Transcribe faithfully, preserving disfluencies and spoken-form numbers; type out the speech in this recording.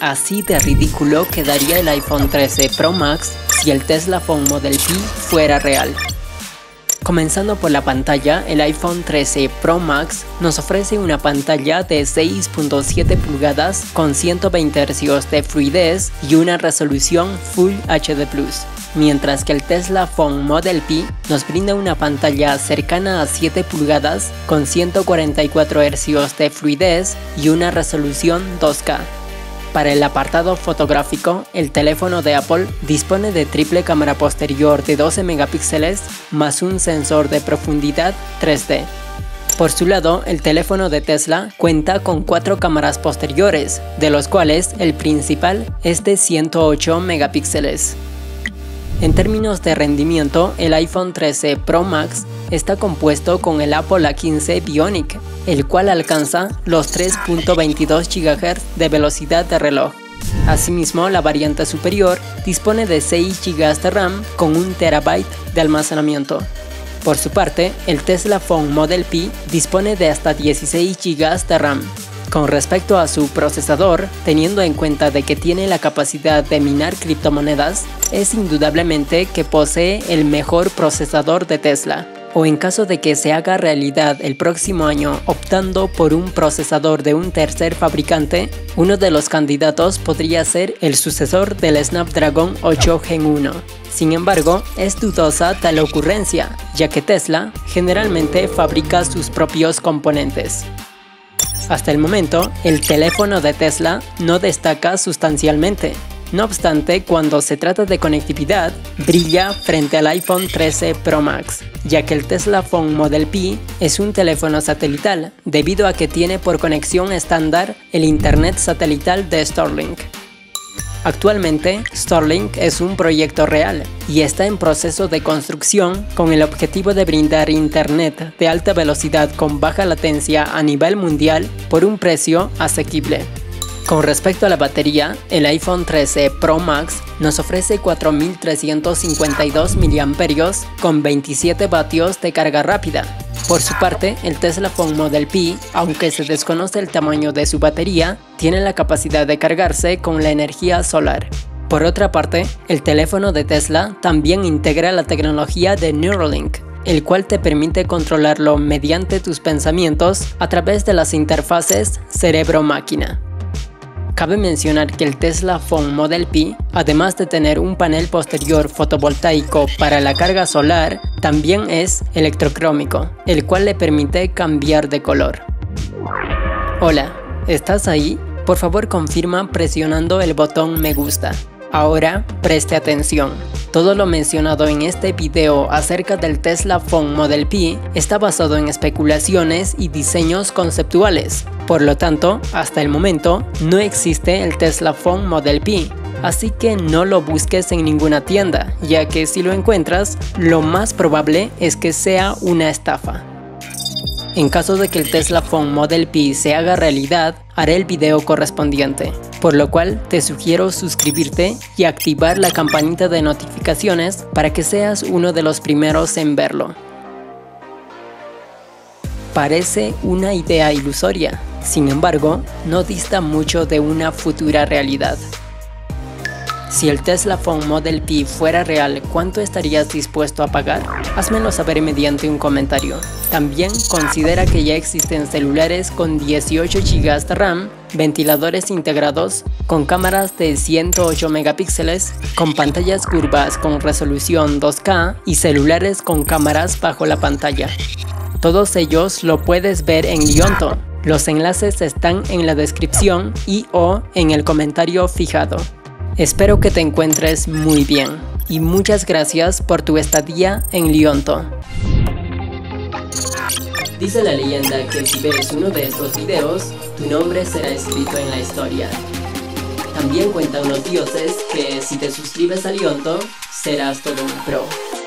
Así de ridículo quedaría el iPhone trece Pro Max si el Tesla Phone Model P fuera real. Comenzando por la pantalla, el iPhone trece Pro Max nos ofrece una pantalla de seis punto siete pulgadas con ciento veinte hercios de fluidez y una resolución Full H D plus, mientras que el Tesla Phone Model P nos brinda una pantalla cercana a siete pulgadas con ciento cuarenta y cuatro hercios de fluidez y una resolución dos K. Para el apartado fotográfico, el teléfono de Apple dispone de triple cámara posterior de doce megapíxeles más un sensor de profundidad tres D. Por su lado, el teléfono de Tesla cuenta con cuatro cámaras posteriores, de los cuales el principal es de ciento ocho megapíxeles. En términos de rendimiento, el iPhone trece Pro Max está compuesto con el Apple A quince Bionic, el cual alcanza los tres punto veintidós gigahercios de velocidad de reloj. Asimismo, la variante superior dispone de seis gigas de RAM con un terabyte de almacenamiento. Por su parte, el Tesla Phone Model P dispone de hasta dieciséis gigas de RAM. Con respecto a su procesador, teniendo en cuenta de que tiene la capacidad de minar criptomonedas, es indudablemente que posee el mejor procesador de Tesla. O en caso de que se haga realidad el próximo año optando por un procesador de un tercer fabricante, uno de los candidatos podría ser el sucesor del Snapdragon ocho Gen uno. Sin embargo, es dudosa tal ocurrencia, ya que Tesla generalmente fabrica sus propios componentes. Hasta el momento, el teléfono de Tesla no destaca sustancialmente. No obstante, cuando se trata de conectividad, brilla frente al iPhone trece Pro Max, ya que el Tesla Phone Model P es un teléfono satelital, debido a que tiene por conexión estándar el Internet satelital de Starlink. Actualmente, Starlink es un proyecto real y está en proceso de construcción con el objetivo de brindar Internet de alta velocidad con baja latencia a nivel mundial por un precio asequible. Con respecto a la batería, el iPhone trece Pro Max nos ofrece cuatro mil trescientos cincuenta y dos miliamperios hora con veintisiete vatios de carga rápida. Por su parte, el Tesla Phone Model P, aunque se desconoce el tamaño de su batería, tiene la capacidad de cargarse con la energía solar. Por otra parte, el teléfono de Tesla también integra la tecnología de Neuralink, el cual te permite controlarlo mediante tus pensamientos a través de las interfaces cerebro-máquina. Cabe mencionar que el Tesla Phone Model P, además de tener un panel posterior fotovoltaico para la carga solar, también es electrocrómico, el cual le permite cambiar de color. Hola, ¿estás ahí? Por favor confirma presionando el botón me gusta. Ahora preste atención. Todo lo mencionado en este video acerca del Tesla Phone Model P está basado en especulaciones y diseños conceptuales. Por lo tanto, hasta el momento, no existe el Tesla Phone Model P, así que no lo busques en ninguna tienda, ya que si lo encuentras, lo más probable es que sea una estafa. En caso de que el Tesla Phone Model P se haga realidad, haré el video correspondiente, por lo cual te sugiero suscribirte y activar la campanita de notificaciones para que seas uno de los primeros en verlo. Parece una idea ilusoria, sin embargo, no dista mucho de una futura realidad. Si el Tesla Phone Model P fuera real, ¿cuánto estarías dispuesto a pagar? Házmelo saber mediante un comentario. También considera que ya existen celulares con dieciocho gigas de RAM, ventiladores integrados, con cámaras de ciento ocho megapíxeles, con pantallas curvas con resolución dos K y celulares con cámaras bajo la pantalla. Todos ellos lo puedes ver en Lionto. Los enlaces están en la descripción y o en el comentario fijado. Espero que te encuentres muy bien y muchas gracias por tu estadía en Lionto. Dice la leyenda que si ves uno de estos videos, tu nombre será escrito en la historia. También cuentan los dioses que si te suscribes a Lionto, serás todo un pro.